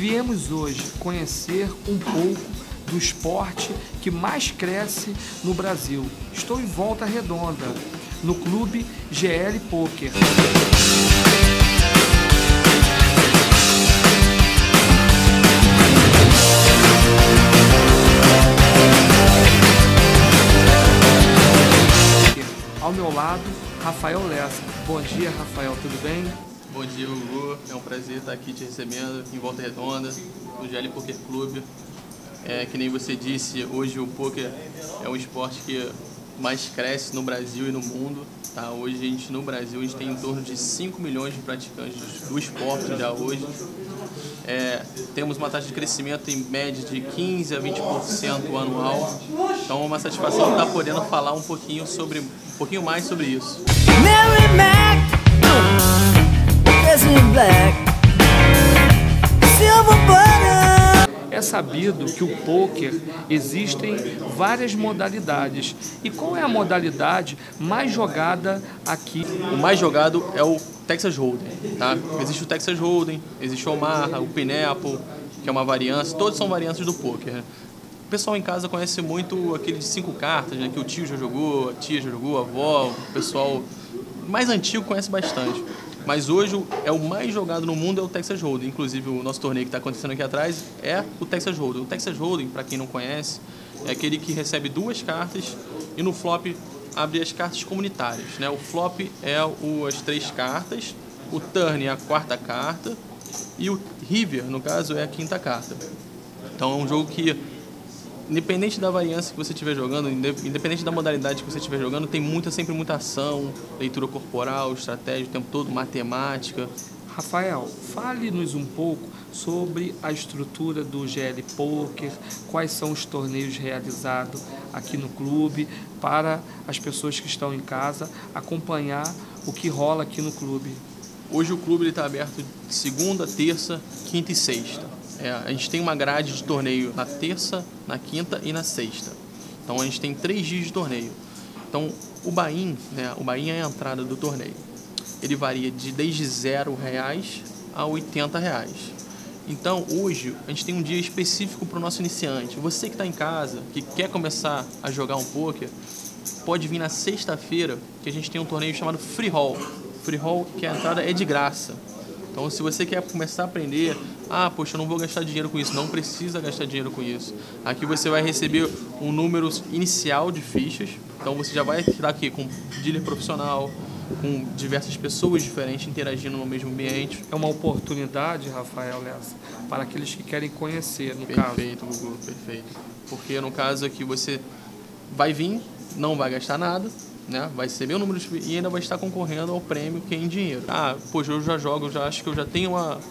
Viemos hoje conhecer um pouco do esporte que mais cresce no Brasil. Estou em Volta Redonda, no Clube GL Poker. Ao meu lado, Rafael Lessa. Bom dia, Rafael, tudo bem? Bom dia, Hugo. É um prazer estar aqui te recebendo em Volta Redonda, no GL Poker Clube. Que nem você disse, hoje o poker é um esporte que mais cresce no Brasil e no mundo. Tá? Hoje no Brasil a gente tem em torno de 5 milhões de praticantes do esporte já hoje. Temos uma taxa de crescimento em média de 15 a 20% anual. Então é uma satisfação estar podendo falar um pouquinho mais sobre isso. Mary Mac, in black, silver butter. É sabido que o poker existem várias modalidades. E qual é a modalidade mais jogada aqui? O mais jogado é o Texas Hold'em, tá? Existe o Texas Hold'em, existe o Omaha, o Pineapple, que é uma variância, todos são variantes do poker, né? O pessoal em casa conhece muito aquele de 5 cartas, né? Que o tio já jogou, a tia já jogou, a avó, o pessoal mais antigo conhece bastante. Mas hoje o mais jogado no mundo é o Texas Hold'em. Inclusive o nosso torneio que está acontecendo aqui atrás é o Texas Hold'em. O Texas Hold'em, para quem não conhece, é aquele que recebe 2 cartas e no flop abre as cartas comunitárias, né? O flop é as 3 cartas, o turn é a 4ª carta e o river, no caso, é a 5ª carta. Então é um jogo que, independente da variância que você estiver jogando, independente da modalidade que você estiver jogando, tem sempre muita ação, leitura corporal, estratégia o tempo todo, matemática. Rafael, fale-nos um pouco sobre a estrutura do GL Poker, quais são os torneios realizados aqui no clube, para as pessoas que estão em casa acompanhar o que rola aqui no clube. Hoje o clube está aberto de segunda, terça, quinta e sexta. A gente tem uma grade de torneio na terça, na quinta e na sexta. Então a gente tem 3 dias de torneio. Então o buy-in, né, o buy-in é a entrada do torneio. Ele varia desde R$0 a R$80. Então hoje a gente tem um dia específico para o nosso iniciante. Você que está em casa, que quer começar a jogar um poker, pode vir na sexta-feira, que a gente tem um torneio chamado Free Roll. Free Roll, que a entrada é de graça. Então, se você quer começar a aprender, poxa, eu não vou gastar dinheiro com isso, não precisa gastar dinheiro com isso. Aqui você vai receber um número inicial de fichas, então você já vai estar aqui com dealer profissional, com diversas pessoas diferentes interagindo no mesmo ambiente. É uma oportunidade, Rafael Lessa, para aqueles que querem conhecer, no caso. Perfeito, Gugu, perfeito. Porque no caso aqui você vai vir, não vai gastar nada, né? Vai receber o número e ainda vai estar concorrendo ao prêmio que é em dinheiro. Poxa, eu já jogo, eu já acho que eu já tenho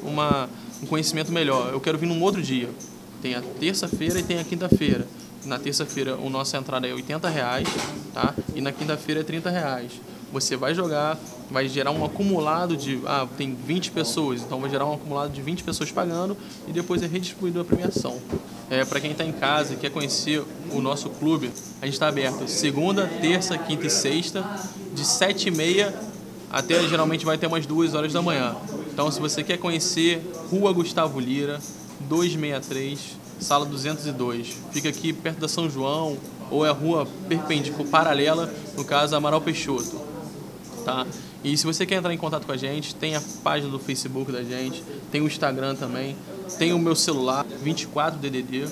um conhecimento melhor. Eu quero vir num outro dia. Tem a terça-feira e tem a quinta-feira. Na terça-feira a nossa entrada é R$80, tá? E na quinta-feira é R$30. Você vai jogar, vai gerar um acumulado de... tem 20 pessoas, então vai gerar um acumulado de 20 pessoas pagando e depois é redistribuído a premiação. Para quem está em casa e quer conhecer o nosso clube, a gente está aberto segunda, terça, quinta e sexta, de 7h30 até geralmente vai ter umas 2 horas da manhã. Então, se você quer conhecer, Rua Gustavo Lira, 263, sala 202. Fica aqui perto da São João, ou é a rua perpendicular, paralela, no caso, Amaral Peixoto. Tá? E se você quer entrar em contato com a gente, tem a página do Facebook da gente, tem o Instagram também, tem o meu celular, 24DDD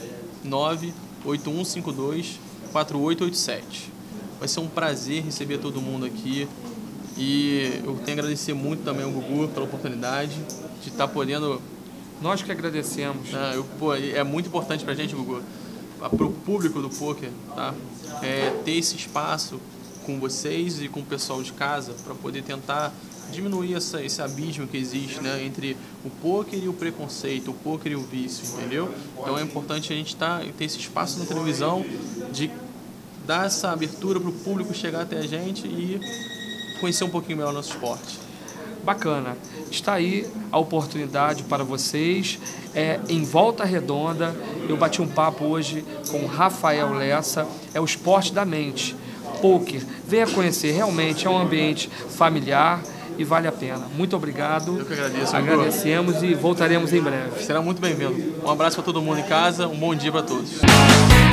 981524887. Vai ser um prazer receber todo mundo aqui e eu tenho a agradecer muito também ao Gugu pela oportunidade de estar podendo... Nós que agradecemos. É muito importante pra gente, Gugu, pro público do poker, tá? Ter esse espaço com vocês e com o pessoal de casa para poder tentar diminuir esse abismo que existe, né, entre o poker e o preconceito, o poker e o vício, entendeu? Então é importante a gente ter esse espaço na televisão de dar essa abertura para o público chegar até a gente e conhecer um pouquinho melhor o nosso esporte. Bacana. Está aí a oportunidade para vocês. Em Volta Redonda, eu bati um papo hoje com Rafael Lessa, é o esporte da mente. Poker, venha conhecer, realmente é um ambiente familiar e vale a pena. Muito obrigado. Eu que agradeço. Agradecemos e voltaremos em breve. Será muito bem-vindo. Um abraço para todo mundo em casa, um bom dia para todos.